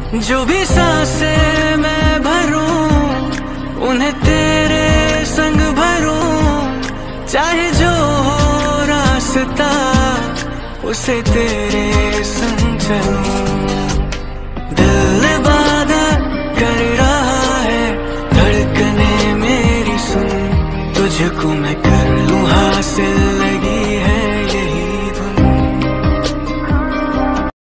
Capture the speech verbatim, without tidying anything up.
जो भी सांसें मैं भरूं उन्हें तेरे संग भरूं, चाहे जो हो रास्ता उसे तेरे संग चलूं। दिल वादा कर रहा है धड़कने मेरी सुन, तुझको मैं कर लूं हासिल